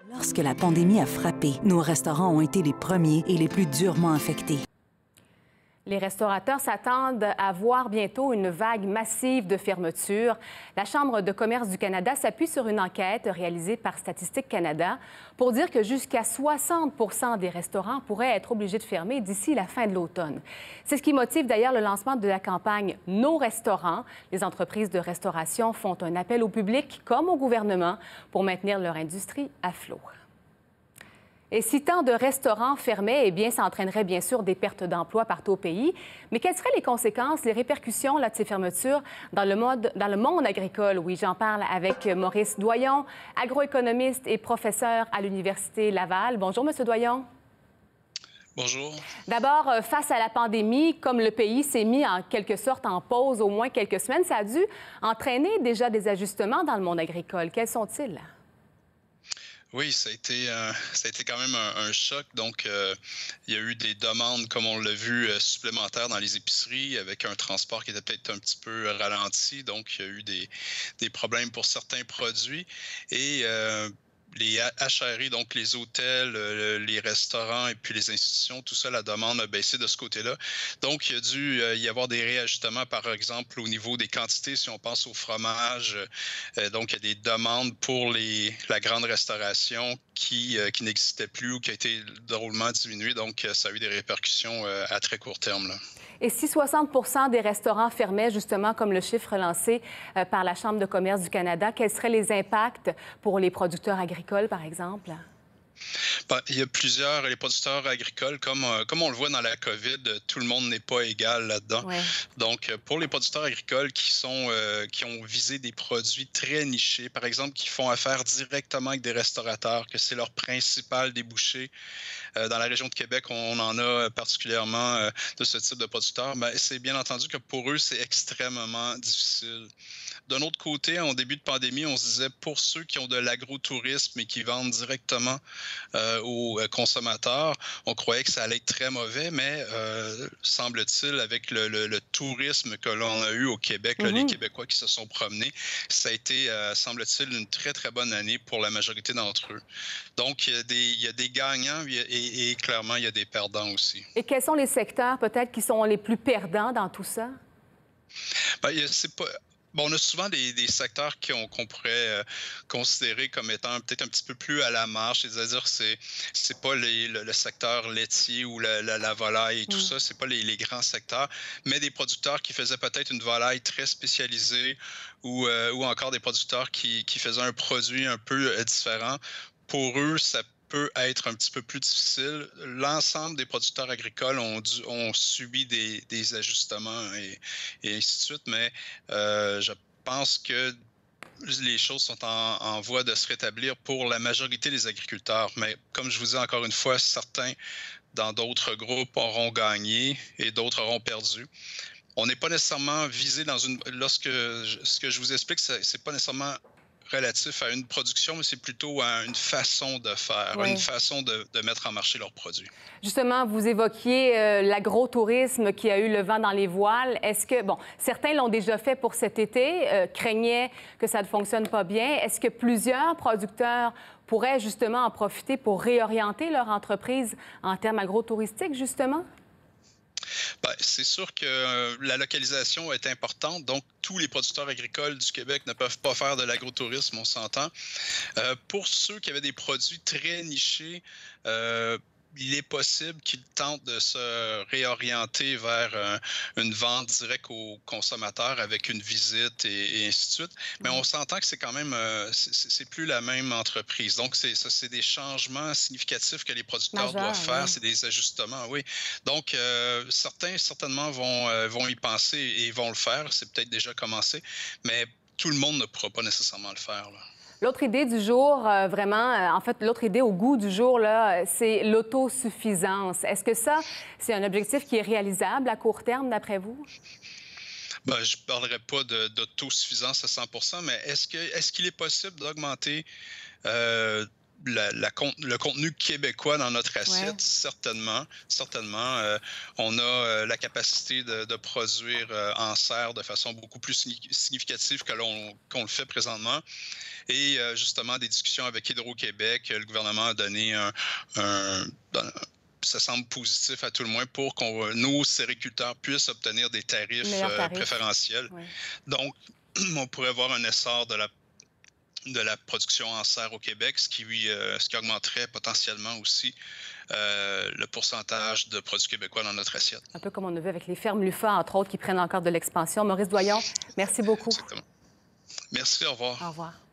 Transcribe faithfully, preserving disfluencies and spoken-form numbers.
Lorsque la pandémie a frappé, nos restaurants ont été les premiers et les plus durement affectés. Les restaurateurs s'attendent à voir bientôt une vague massive de fermetures. La Chambre de commerce du Canada s'appuie sur une enquête réalisée par Statistique Canada pour dire que jusqu'à soixante pour cent des restaurants pourraient être obligés de fermer d'ici la fin de l'automne. C'est ce qui motive d'ailleurs le lancement de la campagne Nos restaurants. Les entreprises de restauration font un appel au public comme au gouvernement pour maintenir leur industrie à flot. Et si tant de restaurants fermaient, eh bien, ça entraînerait bien sûr des pertes d'emplois partout au pays. Mais quelles seraient les conséquences, les répercussions là, de ces fermetures dans le, mode, dans le monde agricole? Oui, j'en parle avec Maurice Doyon, agroéconomiste et professeur à l'Université Laval. Bonjour, Monsieur Doyon. Bonjour. D'abord, face à la pandémie, comme le pays s'est mis en quelque sorte en pause au moins quelques semaines, ça a dû entraîner déjà des ajustements dans le monde agricole. Quels sont-ils? Oui, ça a été, euh, ça a été quand même un, un choc. Donc, euh, il y a eu des demandes, comme on l'a vu, euh, supplémentaires dans les épiceries, avec un transport qui était peut-être un petit peu ralenti. Donc, il y a eu des, des problèmes pour certains produits. Et euh, les H R I, donc les hôtels, les restaurants et puis les institutions, tout ça, la demande a baissé de ce côté-là. Donc, il y a dû y avoir des réajustements, par exemple, au niveau des quantités, si on pense au fromage. Donc, il y a des demandes pour les, la grande restauration qui, qui n'existait plus ou qui a été drôlement diminuée. Donc, ça a eu des répercussions à très court terme, là. Et si soixante pour cent des restaurants fermaient, justement, comme le chiffre lancé euh, par la Chambre de commerce du Canada, quels seraient les impacts pour les producteurs agricoles, par exemple? Ben, il y a plusieurs, les producteurs agricoles, comme, comme on le voit dans la COVID, tout le monde n'est pas égal là-dedans. Ouais. Donc, pour les producteurs agricoles qui, sont, euh, qui ont visé des produits très nichés, par exemple, qui font affaire directement avec des restaurateurs, que c'est leur principal débouché, euh, dans la région de Québec, on en a particulièrement euh, de ce type de producteurs, ben, c'est bien entendu que pour eux, c'est extrêmement difficile. D'un autre côté, en début de pandémie, on se disait pour ceux qui ont de l'agrotourisme et qui vendent directement euh, aux consommateurs, on croyait que ça allait être très mauvais, mais euh, semble-t-il, avec le, le, le tourisme que l'on a eu au Québec, mm-hmm. là, les Québécois qui se sont promenés, ça a été, euh, semble-t-il, une très, très bonne année pour la majorité d'entre eux. Donc, il y a des, il y a des gagnants et, et, et clairement, il y a des perdants aussi. Et quels sont les secteurs peut-être qui sont les plus perdants dans tout ça? Ben, c'est pas... Bon, on a souvent des, des secteurs qu'on qu'on pourrait euh, considérer comme étant peut-être un petit peu plus à la marge, c'est-à-dire c'est c'est pas les, le, le secteur laitier ou la, la, la volaille et tout mm. ça, c'est pas les, les grands secteurs, mais des producteurs qui faisaient peut-être une volaille très spécialisée ou, euh, ou encore des producteurs qui, qui faisaient un produit un peu euh, différent. Pour eux, ça peut être un petit peu plus difficile. L'ensemble des producteurs agricoles ont, dû, ont subi des, des ajustements et, et ainsi de suite, mais euh, je pense que les choses sont en, en voie de se rétablir pour la majorité des agriculteurs. Mais comme je vous dis encore une fois, certains dans d'autres groupes auront gagné et d'autres auront perdu. On n'est pas nécessairement visé dans une... Lorsque ce que je vous explique, c'est pas nécessairement relatif à une production, mais c'est plutôt à une façon de faire, oui. une façon de, de mettre en marché leurs produits. Justement, vous évoquiez euh, l'agrotourisme qui a eu le vent dans les voiles. Est-ce que, bon, certains l'ont déjà fait pour cet été, euh, craignaient que ça ne fonctionne pas bien. Est-ce que plusieurs producteurs pourraient justement en profiter pour réorienter leur entreprise en termes agrotouristiques, justement? Ben, c'est sûr que euh, la localisation est importante, donc tous les producteurs agricoles du Québec ne peuvent pas faire de l'agro-tourisme, on s'entend. Euh, pour ceux qui avaient des produits très nichés, euh, il est possible qu'ils tentent de se réorienter vers euh, une vente directe aux consommateurs avec une visite et, et ainsi de suite. Mais on s'entend que c'est quand même, euh, c'est plus la même entreprise. Donc, c'est des changements significatifs que les producteurs Majeur, doivent faire. Oui. C'est des ajustements, oui. Donc, euh, certains, certainement, vont, euh, vont y penser et vont le faire. C'est peut-être déjà commencé, mais tout le monde ne pourra pas nécessairement le faire, là. L'autre idée du jour, euh, vraiment, euh, en fait, l'autre idée au goût du jour, là, c'est l'autosuffisance. Est-ce que ça, c'est un objectif qui est réalisable à court terme, d'après vous? Ben, je ne parlerai pas d'autosuffisance à cent pour cent, mais est-ce que est-ce qu'il est possible d'augmenter euh, la, la, le contenu québécois dans notre assiette, ouais. certainement. certainement. Euh, on a euh, la capacité de, de produire euh, en serre de façon beaucoup plus significative que l'on qu'on le fait présentement. Et euh, justement, des discussions avec Hydro-Québec, le gouvernement a donné un... un, un ça semble positif à tout le moins pour que nos sériculteurs puissent obtenir des tarifs, euh, tarifs. préférentiels. Oui. Donc, on pourrait voir un essor de la, de la production en serre au Québec, ce qui, euh, ce qui augmenterait potentiellement aussi euh, le pourcentage de produits québécois dans notre assiette. Un peu comme on a vu avec les fermes Lufa, entre autres, qui prennent encore de l'expansion. Maurice Doyon, merci beaucoup. Exactement. Merci, au revoir. Au revoir.